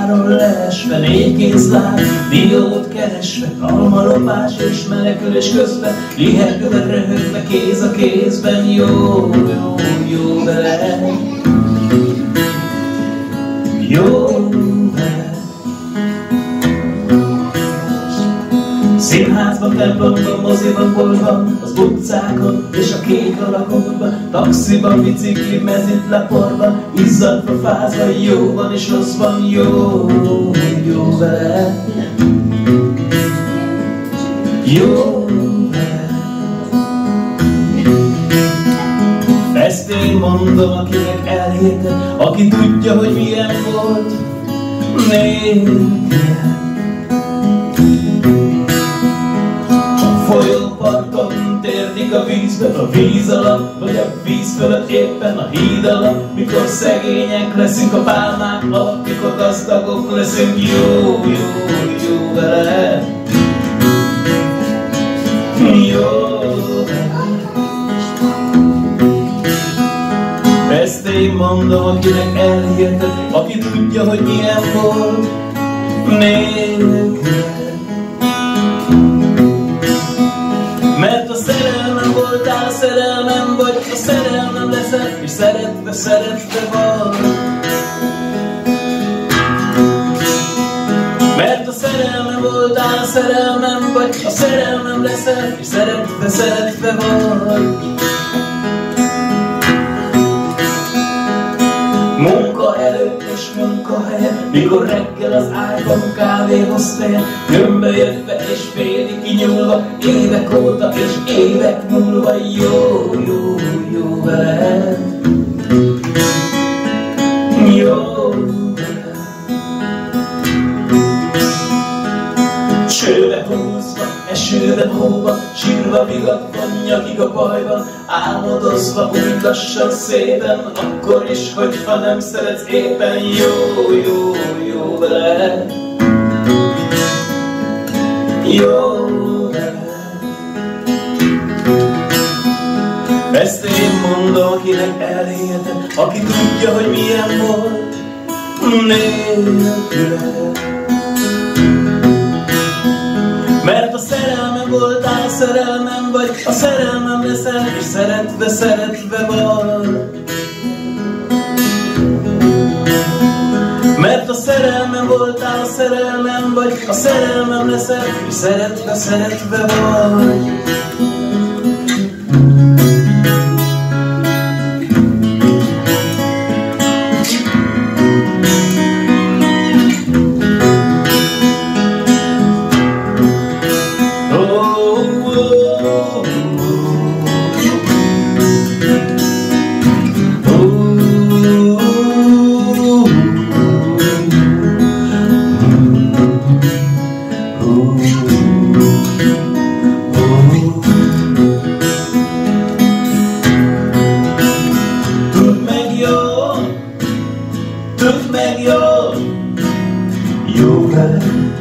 fáról leesve, négy kézláb, diót keresve, almalopás és menekülés közben, lihegve, röhögve, kéz a kézben, jó, jó, jó vele. Jó vele. Színházban, templomban, moziban, boltban, az utcákon és a kék alakokban, taxiban, bicikli, mezitlaporban, izzadva, fázva, jó van és rossz van, jó, jó vele. Jó vele. Ezt én mondom, akinek elhitte, aki tudja, hogy milyen volt nékem. Folyóparton térdik a vízbe, a víz alatt, vagy a víz fölött éppen a híd alatt, mikor szegények leszünk a pálmák alatt, mikor gazdagok leszünk, jó, jó, jó vele. Jó vele. Ezt én mondom, akinek elhiheted, aki tudja, hogy milyen volt nékem. Mert a szerelmem voltál, a szerelmem vagy, a szerelmem leszel, és szeretve, szeretve vagy. Mert a szerelmem voltál, a szerelmem vagy, a szerelmem leszel, és szeretve, szeretve vagy. Munka előtt és munkahelyen, mikor reggel az ágyban kávéhoz tér, gömbbe jötve és félig kinyúlva, évek óta és évek múlva, jó, jó, jó veled. Jó veled. Csőbe húzva, esőben hóba, sírva vigatva, nyakig a bajban, álmodozva úgy lassan szépen, akkor is, hogyha nem szeretsz éppen, jó, jó, jó veled. Jó veled. Ezt én mondom, akinek elhiheted, aki tudja, hogy milyen volt nélküled. Mert a szerelmem voltál, a szerelmem vagy, a szerelmem leszel, és szeretve, szeretve vagy. Mert a szerelmem voltál, a szerelmem vagy, a szerelmem leszel, és szeretve, szeretve vagy. Tudd meg jól, jó veled.